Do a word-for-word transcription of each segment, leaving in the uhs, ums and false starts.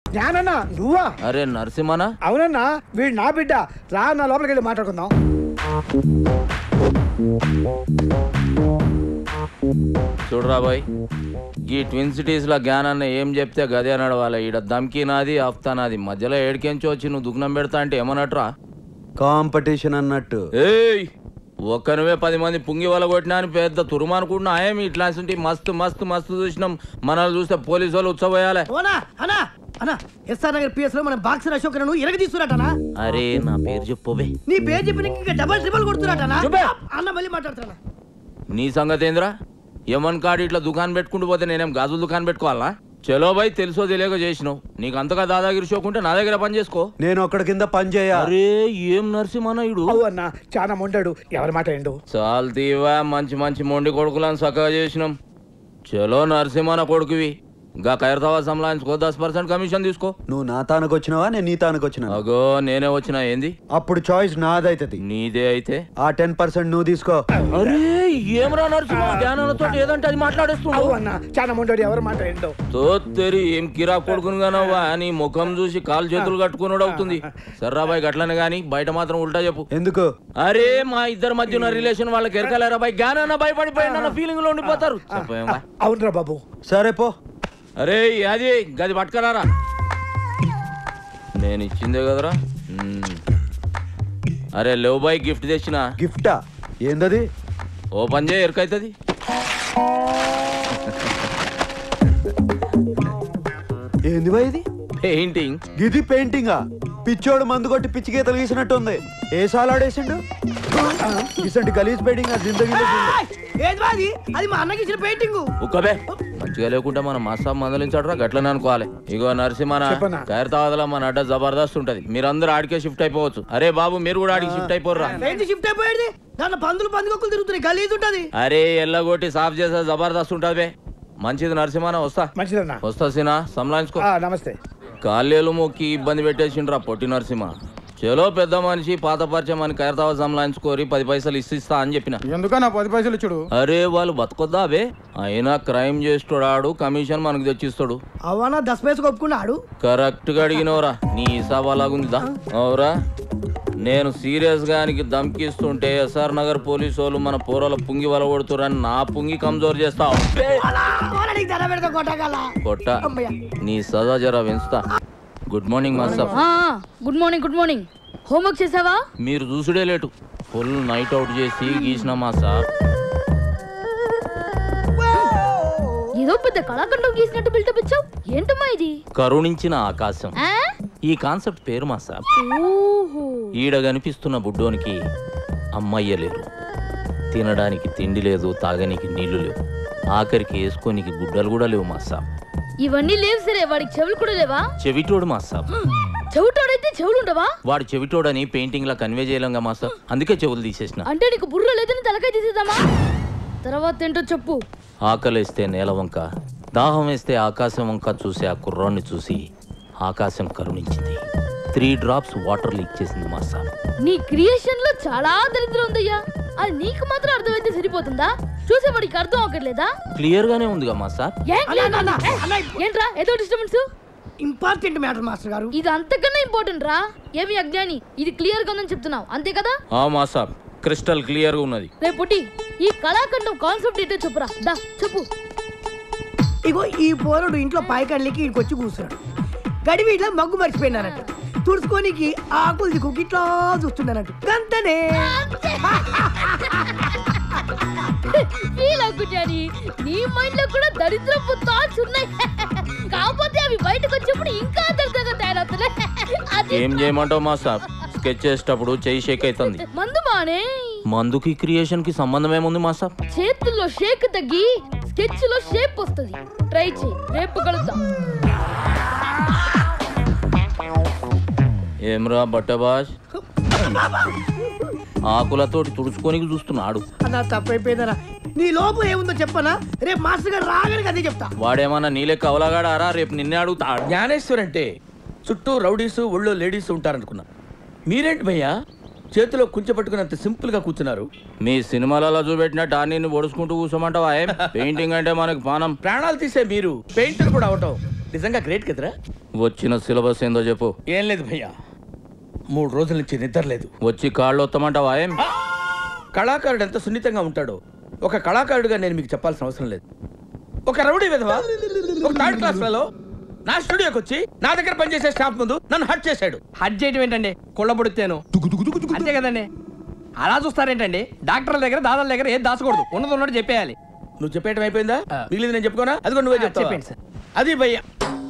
జ్ఞానన్నా నువ్వా? అరే నరసింహనా? అవునన్నా, వీడు నా బిడ్డ. రా నా లోపలికి వెళ్ళి మాట్లాడుకుందాం. చూడరా బాయ్, ఈ ట్విన్ సిటీస్ లో జ్ఞానాన్ని ఏం చెప్తే గదే నడవాలి. ఈడ దమ్కి నాది, ఆఫ్తా నాది. మధ్యలో ఏడికెంచి వచ్చి నువ్వు దుగ్నం పెడతా అంటే ఏమన్నట్రా? కాంపిటీషన్ అన్నట్టు. ఏయ్, ఒక్క నువ్వే పది మంది పుంగి వల కొట్టినా అని పెద్ద తురుమానుకుంటున్నా. ఏమి ఇట్లాంటి మస్తు మస్తు మస్తు చూసినాం. మనల్ని చూస్తే పోలీసు వాళ్ళు ఉత్సవయాలే. ఎస్ఆర్ నగర్ పిఎస్ లో మన బాక్సర్ అశోక్ ఇరగ తీసుకురాటనా? అరే నా పేరు చెప్పవే. నీ పేరు చెప్పి డబల్ ట్రిబుల్ కొడుతురాటనా? అన్న మళ్ళీ మాట్లాడుతున్నా. నీ సంగతి ఏంద్రా? యమన్ కాడు ఇట్లా దుకాణం పెట్టుకుంటూ పోతే నేనేం గాజులు దుకాణం పెట్టుకోవాలా? చలో బాయ్, తెలుసో తెలియక చేసినావు. నీకు అంతగా దాదాగిరి షోకుంటే నా దగ్గర పని చేసుకో. నేను ఒక్కడి కింద పని చేయ. అరే ఏం నరసింహనాయుడు అన్న, చాలా మొండాడు. ఎవరి మాట ఏండు? చాలు తీవా, మంచి మంచి మొండి కొడుకులను చక్కగా చేసినాం. చలో నరసింహన కొడుకువి. గా ఖైరతావా సంలాయించుకో, దస్ పర్సెంట్ కమిషన్ తీసుకో. నువ్వు నా తానకు వచ్చినావా, నేను నీ తానకు వచ్చినా? అగో నేనే వచ్చినా. ఏంది? అప్పుడు చాయిస్ నాదైతది. నీదే అయితే ఆ టెన్ పర్సెంట్ నువ్వు తీసుకో. అరే ఏమరా నరసింహ, జ్ఞానంతో ఏదంటే అది మాట్లాడేస్తున్నావు అన్న. చాలా మొండాడు. ఎవరి మాట ఏంటో? తోత్తెరి ఏం కిరా కొడుకును గానవ్వా అని ముఖం చూసి కాలు చేతులు కట్టుకున్నాడు అవుతుంది. సర్రాబాయ్ గట్లనే గాని బయట మాత్రం ఉల్టా చెప్పు. ఎందుకు? అరే మా ఇద్దరు మధ్య ఉన్న రిలేషన్ వాళ్ళకి ఎరకలేరా బాయ్? జ్ఞానాన్న భయపడిపోయిన ఫీలింగ్ లో ఉండిపోతారు. అవునరా బాబు. సరే పో. అరే అది గది పట్టుకరారా, నేను ఇచ్చిందే కదరా. అరే లేవు బాయ్, గిఫ్ట్ తెచ్చిన. గిఫ్టా? ఏందది? ఓపెన్ చేయ, ఎరకైతుంది. ఏంది బాయ్ ఇది? పెయింటింగ్. ఇది పెయింటింగా? పిచ్చోడు మందు కొట్టి పిచ్చి గీతలు గీసినట్టుంది. ఏ సాలాడేసిండు? ఇసంటి గలీజ్ పెయింటింగ్ జిందగీలో అది మా అన్నకి ఇచ్చిన పెయింటింగ్. ఉక్కబే, మంచిగా లేకుంటే మనం మాసాబ్ మందలించాడరా, గట్లనే అనుకోవాలి. ఇగో నరసింహన, ఖైరతాబాద్లో మన అడ్డ జబర్దస్త్ ఉంటది. మీరందరూ ఆడికే షిఫ్ట్ అయిపోవచ్చు. అరే బాబు మీరు కూడా ఆడికి షిఫ్ట్ అయిపోర్రా. షిఫ్ట్ అయిపోయేది దాంట్లో పందులు పందుకొక్కులు తిరుగుతున్నాయి, గలీజ్ ఉంటది. అరే ఎల్లగొట్టి సాఫ్ చేసే జబర్దస్త్ ఉంటది. మంచిది నరసింహన, వస్తా. మంచిదన్నా. వస్తా సినా, సంలాయించుకో. నమస్తే. కాళ్ళేలు మొక్కి ఇబ్బంది పెట్టేసిండ్రా పొట్టి నరసింహ. చలో పెద్ద మనిషి, పాత పరిచయం అని ఖైరతాబాద్ సంలాయించుకోరి, పది పైసలు ఇస్తా అని చెప్పిన. ఎందుకన్నా పది పైసలు ఇచ్చుడు? అరే వాళ్ళు బతకొద్దా అవే? అయినా క్రైమ్ చేస్తాడు, కమిషన్ మనకు తెచ్చిస్తాడు. అవనా దస్ పైసలు ఒప్పుకున్నాడు. కరెక్ట్ గా అడిగినవరా, నీ హిసాబ్ అలాగుందా? అవురా, నేను సీరియస్ గా దమ్కిస్తుంటే ఎస్ఆర్ నగర్ పోలీసు వాళ్ళు మన పోరాల పుంగి వల కొడుతురని నా పుంగి కమ్జోర్ చేస్తావు. కొట్ట నీ సదా జరా పెంచుతా. Good morning master. Good morning. Good morning. Homework చేసావా? మీరు చూసుడే లేటు. ఫుల్ నైట్ అవుట్ చేసి గీసిన మాస్టర్. ఏదో పెద్ద కళాఖండం గీసినట్టు బిల్డప్ ఇచ్చావు. ఏంటమ్మా ఇది? కరుణించిన ఆకాశం, ఈ కాన్సెప్ట్ పేరు మాస్టర్. ఈడ కనిపిస్తున్న బుడ్డోనికి అమ్మయ్య లేరు, తినడానికి తిండి లేదు, తాగనికి నీళ్లు లేవు, ఆఖరికి వేసుకోనికి గుడ్డలు కూడా లేవు మాస్టర్. ఇవన్నీ లేవు సరే, వాడికి చెవులు కూడా లేవా? చెవిటోడు మాస్టర్. చెవిటోడైతే చెవులు ఉండవా? వాడు చెవిటోడని పెయింటింగ్ లా కన్వే చేయలేంగా మాస్టర్, అందుకే చెవులు తీసేసిన. అంటే నీకు బుర్ర లేదని తలకాయ తీసేద్దామా? తర్వాత ఏంటో చెప్పు. ఆకలిస్తే నేల వంక, దాహం వేస్తే ఆకాశం వంక చూసి ఆ కుర్రాన్ని చూసి ఆకాశం కరుణించింది. త్రీ డ్రాప్స్ వాటర్ లీక్ చేసింది మాస్టర్. నీ క్రియేషన్ లో చాలా దరిద్రం ఉందయ్యా. అది నీకు మాత్రం అర్థమైతే సరిపోతుందా? చూసేవాడికి అర్థం అవ్వట్లేదా? క్లియర్ గానే ఉందిగా మాస్టర్. ఏంట్రా ఏదో డిస్టర్బెన్స్? ఇంపార్టెంట్ మ్యాటర్ మాస్టర్ గారు. ఇది అంతకన్నా ఇంపార్టెంట్ రా. ఏమి అజ్ఞాని, ఇది క్లియర్ గా ఉందని చెప్తున్నావు అంతే కదా? ఆ మాస్టర్, క్రిస్టల్ క్లియర్ గా ఉన్నది. రే పుట్టి, ఈ కళాఖండం కాన్సెప్ట్ ఏంటో చెప్పురా. దా చెప్పు. ఇగో ఈ పోరుడు ఇంట్లో పైకళ్ళకి ఇక్కడికి వచ్చి కూర్చున్నాడు. గడివి ఇట్లా మగ్గు మర్చిపోయినారంట. తుడుచుకోనికి ఆకులు దిక్కు ఇట్లా చూస్తున్నానంట. గంతనే నీ మైండ్ లో కూడా దరిద్రపు థాట్స్ ఉన్నాయి. కాకపోతే అవి బయటకు వచ్చినప్పుడు ఇంకా దరిద్రంగా తయారవుతున్నాయి. ఏం చేయమంటావు మాస్టర్? స్కెచ్ చేసేటప్పుడు చెయ్యి షేక్ అవుతుంది. మందు మానే. మందుకి క్రియేషన్ కి సంబంధం ఏముంది మాస్టర్? చేతుల్లో షేక్ తగ్గి స్కెచ్ లో షేప్ వస్తుంది. ట్రై చేయి, రేపు కలుద్దాం. ఏమ్రా బట్టబాష్, ఆకులతోటి తుడుచుకోనికి చూస్తున్నాడు. అలా తప్పైపోయిందరా. నీ లోపు ఏముందో చెప్పనా? రేపు మాస్టర్ గారు రాగానే అదే చెప్తా. వాడేమన్నా నీలే కవలగాడారా? రేపు నిన్నే అడుగుతా. జ్ఞానేశ్వర్ అంటే చుట్టూ రౌడీసు ఒళ్ళో లేడీస్ ఉంటారనుకున్నా. మీరేంటి భయ్యా చేతిలో కుంచె పట్టుకున్నంత సింపుల్ గా కూర్చున్నారు? మీ సినిమాలలో చూపెట్టినట్టు అన్ని ఒడుచుకుంటూ కూర్చోమంటావా? ఏం పెయింటింగ్ అంటే మనకు పానం. ప్రాణాలు తీసే మీరు పెయింటర్ కూడా అవటం నిజంగా గ్రేట్ కదరా. వచ్చిన సిలబస్ ఏందో చెప్పు. ఏం లేదు భయ్యా, మూడు రోజుల నుంచి నిద్ర లేదు. వచ్చి కాళ్ళు వస్తామంటావా ఏం? కళాకారుడు ఎంత సున్నితంగా ఉంటాడో ఒక కళాకారుడిగా నేను మీకు చెప్పాల్సిన అవసరం లేదు. ఒక రౌడీ విధవ ఒక థర్డ్ క్లాస్లలో నా స్టూడియోకి వచ్చి నా దగ్గర పనిచేసే స్టాఫ్ ముందు నన్ను హట్ చేశాడు. హట్ చేయటం ఏంటండి? కుళ్ళబొడితేను అంతే కదండి. అలా చూస్తారేంటండి? డాక్టర్ల దగ్గర దాదాల దగ్గర ఏది దాచకూడదు, ఉన్నది ఉన్నట్టు చెప్పేయాలి. నువ్వు చెప్పేయటం అయిపోయిందా? మిగిలింది నేను చెప్పుకోనా? అది కూడా నువ్వే చెప్తావా? చెప్పండి సార్. అది భయ్యా,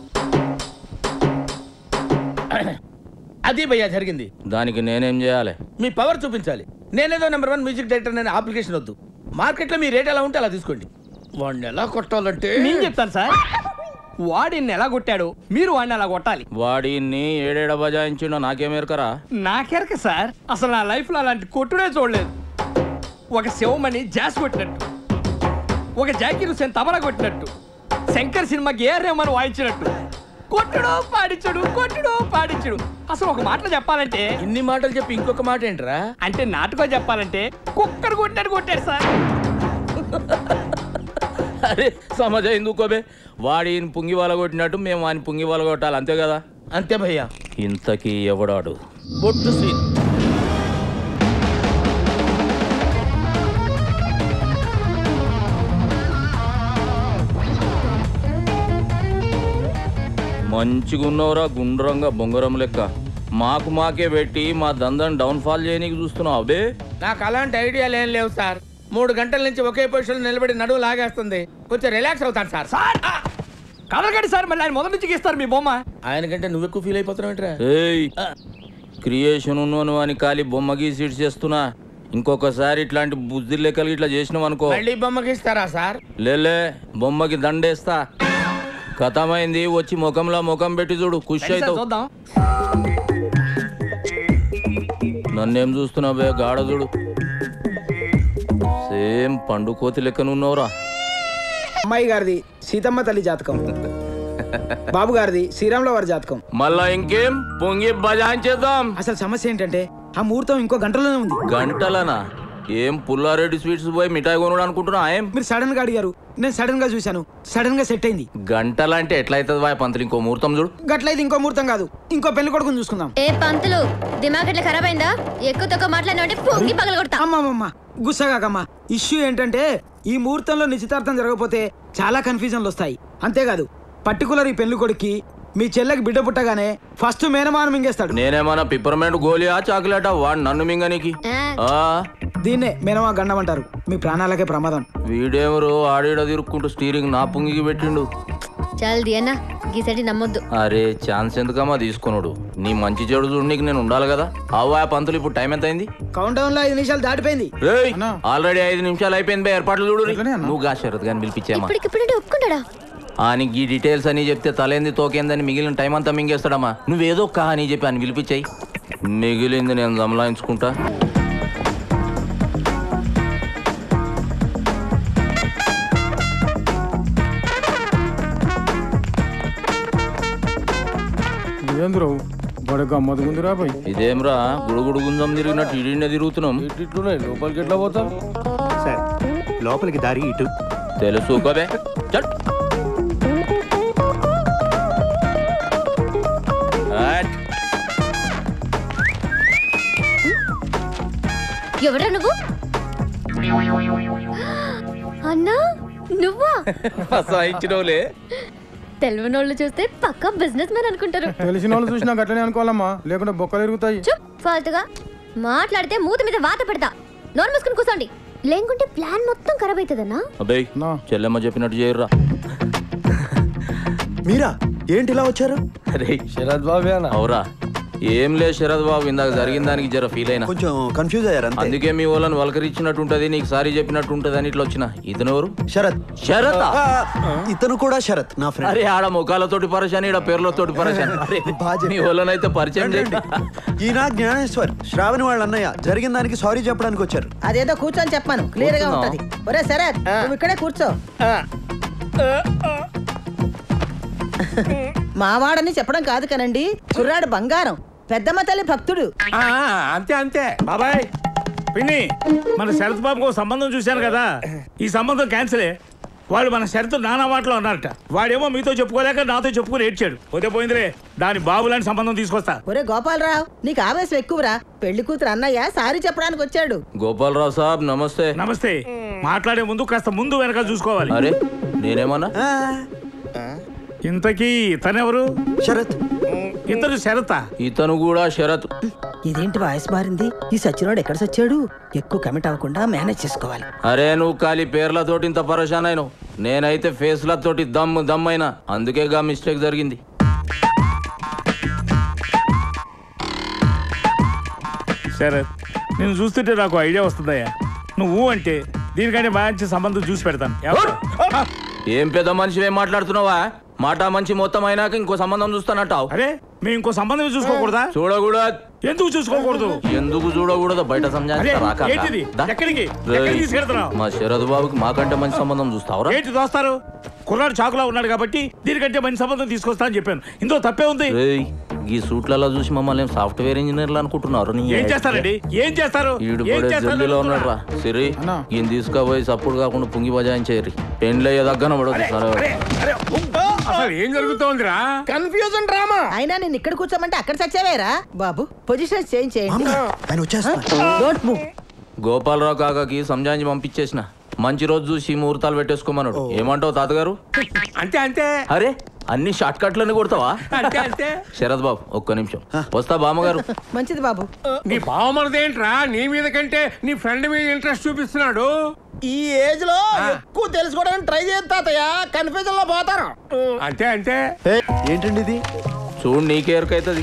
అది భయ్యా జరిగింది. దానికి నేనేం చేయాలి? మీ పవర్ చూపించాలి. నేనేదో నెంబర్ వన్ మ్యూజిక్ డైరెక్టర్ అనే అప్లికేషన్ వద్దు. మార్కెట్లో మీ రేట్ ఎలా ఉంటే అలా తీసుకోండి. వాడిని ఎలా కొట్టాలంటే నేను చెప్తాను సార్. వాడిని ఎలా కొట్టాడు మీరు వాడిని అలా కొట్టాలి. వాడిని ఏడేడ బజాయించిండో నాకేమేరకరా? నాకెరక సార్, అసలు నా లైఫ్ లో అలాంటి కొట్టుడే చూడలేదు. ఒక శివమణి జాస్ కొట్టినట్టు, ఒక జాకీర్ హుసేన్ తబలా కొట్టినట్టు, శంకర్ సినిమాకి ఏ రెహమాన్ వాయించినట్టు కొట్టుడు పాడించుడు కొట్టుడు పాడించుడు. అసలు ఒక మాటలో చెప్పాలంటే, ఇన్ని మాటలు చెప్పి ఇంకొక మాట ఏంట్రా? అంటే నాటుకో చెప్పాలంటే కుక్కర్ కొట్టినట్టు కొట్టాడు సార్. అరే సమజ ఎందుకోబే, వాడి పుంగి వాళ్ళ కొట్టినట్టు మేము వాని పుంగి వాళ్ళ కొట్టాలి, అంతే కదా? అంతే భయ్యా. ఇంతకీ ఎవడాడు? బొట్టు సీన్. మంచిగా ఉన్నవరా గుండ్రంగా బొంగరం లెక్క. మాకు మాకే పెట్టి మా దందని డౌన్ ఫాల్ చేయనీకి చూస్తున్నావు అబే. నాకు అలాంటి ఐడియాలు ఏం లేవు సార్. మూడు గంటల నుంచి ఒకే పొజిషన్ నిలబడి నడువు లాగేస్తుంది. కొంచెం రిలాక్స్ అవుతాను సార్. సార్ కదలకండి సార్, మళ్ళీ ఆయన మొదటి నుంచి గీస్తారు మీ బొమ్మ. ఆయన కంటే నువ్వు ఎక్కువ ఫీల్ అయిపోతున్నావు ఏంట్రా? ఏయ్ క్రియేషన్ ఉన్నోను అని ఖాళీ బొమ్మ గీసి ఇటు చేస్తున్నా. ఇంకొకసారి ఇట్లాంటి బుద్ధి లెక్కలు ఇట్లా చేసినావు అనుకో, మళ్ళీ బొమ్మకి ఇస్తారా సార్? లేలే బొమ్మకి దండేస్తా. కథమైంది, వచ్చి ముఖంలో ముఖం పెట్టి చూడు, ఖుషి రండి సార్, అవుతావు. చూద్దాం. నన్నేం చూస్తున్నావు బే గాఢ చూడు, సేమ్ పండు కోతి లెక్కనున్నావురా. అమ్మాయి గారిది సీతమ్మ తల్లి జాతకం, బాబు గారిది శ్రీరాముల వారి జాతకం. మళ్ళా ఇంకేం పొంగి బజాయించేద్దాం. అసలు సమస్య ఏంటంటే ఆ ముహూర్తం ఇంకో గంటలోనే ఉంది. గంటలనా? ఏం పుల్లారెడ్డి స్వీట్స్ పోయి మిఠాయి కొనుడు అనుకుంటున్నా? ఏం మీరు సడన్ గా అడిగారు, నేను సడన్ గా చూశాను, సడన్ గా సెట్ అయింది. గంటలంటే ఎట్లయితుంది వాయ్ పంతులు? ఇంకో ముహూర్తం చూడు. గట్లయితే ఇంకో ముహూర్తం కాదు, ఇంకో పెళ్లి కొడుకుని చూసుకుందాం. ఏ పంతులు దిమాగ్ ఎట్లా ఖరాబ్ అయిందా? ఎక్కువ తక్కువ మాట్లాడినా పొంగి పగల కొడతా. అమ్మమ్మమ్మ గుస్సాగాకమ్మా. ఇష్యూ ఏంటంటే ఈ ముహూర్తంలో నిశ్చితార్థం జరగకపోతే చాలా కన్ఫ్యూజన్లు వస్తాయి. అంతేకాదు పర్టికులర్ ఈ పెళ్లి కొడుక్కి మీ చెల్లెకి బిడ్డ పుట్టగానే ఫస్ట్ మేనమానం మింగేస్తాడు. నేనేమన్నా పిప్పర్మెంట్ గోలియా చాక్లెటా వాడు నన్ను మింగనికి? ఆ దీన్నే మేనమా గండం అంటారు. మీ ప్రాణాలకే ప్రమాదం. వీడేమరు ఆడేడ తిరుక్కుంటూ స్టీరింగ్ నా పుంగికి పెట్టిండు. చాలు దియన్నా, గీసటి నమ్మొద్దు. అరే ఛాన్స్ ఎందుకమ్మా తీసుకున్నాడు? నీ మంచి చెడు చూడు, నీకు నేను ఉండాలి కదా. అవ్వా పంతులు, ఇప్పుడు టైం ఎంత అయింది? కౌంట్ డౌన్ లో ఐదు నిమిషాలు దాటిపోయింది. ఆల్రెడీ ఐదు నిమిషాలు అయిపోయింది బే, ఏర్పాట్లు చూడు. నువ్వు గా శరత్ గాని పిలిపించామా? ఇప్పటికిప్పుడు ఒప్పుకుంటాడా? అని ఈ డీటెయిల్స్ అని చెప్తే తలేంది తోకేందని మిగిలిన టైం అంతా మింగేస్తాడమ్మా. నువ్వేదో కా అని చెప్పి అని పిలిపించాయి, మిగిలింది నేను దమలాయించుకుంటా. ఇదేమ్రా గుడుగుడు గుంజం తిరిగినట్టు ఇడినే తిరుగుతున్నాం. లోపలికి ఎట్లా పోతాం సార్? లోపలికి దారి ఇటు. తెలుసు కదే. చల్ ఎవరా నువ్వు? అన్నా నువ్వా? సాయించినోలే. తెలియని వాళ్ళు చూస్తే పక్కా బిజినెస్ మ్యాన్ అనుకుంటారు. తెలిసిన వాళ్ళు చూసినా గట్లనే అనుకోవాలమ్మా, లేకుంటే బొక్కలు ఎరుగుతాయి. చుప్, ఫాల్తుగా మాట్లాడితే మూత మీద వాత పెడతా. నోరు మూసుకుని కూర్చోండి, లేకుంటే ప్లాన్ మొత్తం ఖరాబ్ అవుతుందన్నా. అబ్బాయి చెల్లెమ్మ చెప్పినట్టు చేయర్రా. మీరా ఏంటి ఇలా వచ్చారు? అరే శరద్ బాబు అవురా? ఏం లేదు శరద్ బాబు, ఇందాక జరిగిన దానికి జర ఫీల్ అయినా, కొంచెం కన్ఫ్యూజ్ అయ్యారు. అందుకే మీ వాళ్ళని వలకరిచ్చినట్టు ఉంటది, నీకు సారీ చెప్పినట్టు ఉంటది అని ఇట్లా వచ్చిన. ఇతను ఎవరు? శరత్. శరత్? ఇతను కూడా శరత్ నా ఫ్రెండ్. అరే ఆడ ముఖాలతోటి పరిచయం, ఈడ పేర్లతోటి పరిచయం. మీ వాళ్ళనైతే పరిచయం చేయండి. ఈయన జ్ఞానేశ్వర్, శ్రావణి వాళ్ళ అన్నయ్య. జరిగిన దానికి సారీ చెప్పడానికి వచ్చారు. అదేదో కూర్చొని చెప్పాను, క్లియర్ గా ఉంటది. ఒరే శరత్, నువ్వు ఇక్కడే కూర్చో. మావాడని చెప్పడం కాదు కనండి, కుర్రాడు బంగారం, పెద్దమ్మ తల్లి భక్తుడు. అంతే అంతే బాబాయ్. పిన్ని, మన శరత్ బాబుకు సంబంధం చూశాను కదా, ఈ సంబంధం క్యాన్సిలే. వాళ్ళు మన షరతు నానా మాటలో అన్నారట. వాడేమో మీతో చెప్పుకోలేక నాతో చెప్పుకుని ఏడ్చాడు. పోతే పోయిందిలే, దాని బాబులాంటి సంబంధం తీసుకొస్తా. ఒరే గోపాలరావు, నీకు ఆవేశం ఎక్కువరా. పెళ్లి కూతురు అన్నయ్య సారీ చెప్పడానికి వచ్చాడు. గోపాలరావు సాబ్ నమస్తే. నమస్తే. మాట్లాడే ముందు కాస్త ముందు వెనక చూసుకోవాలి. అరే నేనేమన్నా? ఇంతకీ తనెవరు? శరత్. ఇతను శరత. ఇతను కూడా షరత్. ఇదేంటి వాయిస్ మారింది? ఈ సచ్చినోడు ఎక్కడ సచ్చాడు? ఎక్కువ కమిట్ అవ్వకుండా మేనేజ్ చేసుకోవాలి. అరే నువ్వు ఖాళీ పేర్లతోటి ఇంత పరేషాన్ అయినావు. నేనైతే ఫేస్లతోటి దమ్ దమ్ అయినా. అందుకే గా మిస్టేక్ జరిగింది. శరత్, నేను చూస్తుంటే నాకు ఐడియా వస్తుందయ్యా. నువ్వు అంటే దీనికంటే మంచి సంబంధం చూసి పెడతాను. ఏం పెద్ద మనిషి ఏం మాట్లాడుతున్నావా? మాట మంచి మొత్తం అయినాక ఇంకో సంబంధం చూస్తానంటావు. అరే మేము ఇంకో సంబంధం చూసుకోకూడదా? చూడకూడదు. ఎందుకు చూసుకోకూడదు? ఎందుకు చూడకూడదు? బయట అరే, సంజాయిస్తా. ఏంటిది? ఎక్కడికి? ఎక్కడికి తీసుకెళ్తున్నావు? మా శరద్ బాబుకి మాకంటే మంచి సంబంధం చూస్తావురా? ఏంటి దోస్తారు? కుర్రాడు చాకులా ఉన్నాడు కాబట్టి దీనికంటే మంచి సంబంధం తీసుకొస్తా అని చెప్పాను. ఇందులో తప్పే ఉంది. రేయ్, ఈ సూట్లలో చూసి మమ్మల్ని సాఫ్ట్వేర్ ఇంజనీర్లు అనుకుంటున్నారు. నీ ఏం చేస్తారండి? ఏం చేస్తారు? ఈడు ఏం కూడా చేస్తారు? జల్లీలో ఉన్నాడు రా. సిరి ఈయన తీసుకుపోయి సప్పుడు కాకుండా పుంగి బజాయించేరి. పెండ్లయ్యే దగ్గర పడదు. అసలు ఏం జరుగుతోందిరా? Confusion drama. అయినా నేను ఇక్కడ కూర్చోమంటే అక్కడ చచ్చావేరా బాబు? పొజిషన్ చేంజ్ చేయండి. Don't move. గోపాలరావు కాకాకి సంజాయించి పంపించేసిన. మంచి రోజు చూసి ముహూర్తాలు పెట్టేసుకోమన్నాడు. ఏమంటావు తాతగారు? అంతే అంతే. అరే అన్ని షార్ట్ కట్లన్నీ కొడతావా? అంతే అంతే. శరద్ బాబు ఒక్క నిమిషం వస్తా. బామ్మగారు మంచిది బాబు. నీ బావమరదేంట్రా నీ మీద కంటే నీ ఫ్రెండ్ మీద ఇంట్రెస్ట్ చూపిస్తున్నాడు? ఈ ఏజ్ లో ఎక్కువ తెలుసుకోవడానికి ట్రై చేస్తా తాతయ్య. కన్ఫ్యూజన్ లో పోతారు. అంతే అంతే. ఏంటండి ఇది? చూడు నీకేరకైతుంది.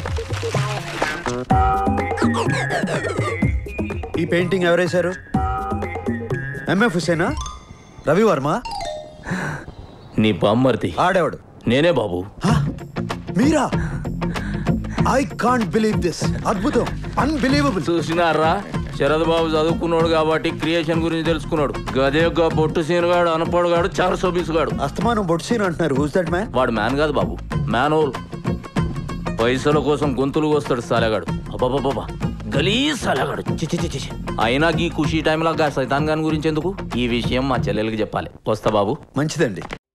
ఈ పెయింటింగ్ ఎవరేశారు? ఎంఎఫ్ హుసేనా? రవి వర్మ? నీ బామ్మర్ది. ఆడేవాడు నేనే బాబు. మీరా? I can't believe this. అద్భుతం, అన్బిలీవబుల్. చూసినారా, శరద్ బాబు చదువుకున్నాడు కాబట్టి క్రియేషన్ గురించి తెలుసుకున్నాడు. గదేగా బొట్టు సీనుగాడు, అనపడుగాడు, చారు సోబీసుగాడు. అస్తమానం బొట్టు సీన్ అంటున్నారు. Who's that man? వాడు మ్యాన్ కాదు బాబు, మ్యాన్ హోల్. పైసల కోసం గొంతులు వస్తాడు సాలగాడు. అబ్బాబాబా గలీజ్ సాలగాడు. చిచి చిచి. అయినా ఈ ఖుషీ టైంలో సైతాన్ గాని గురించి ఎందుకు? ఈ విషయం మా చెల్లెలకి చెప్పాలి. వస్తా బాబు. మంచిదండి.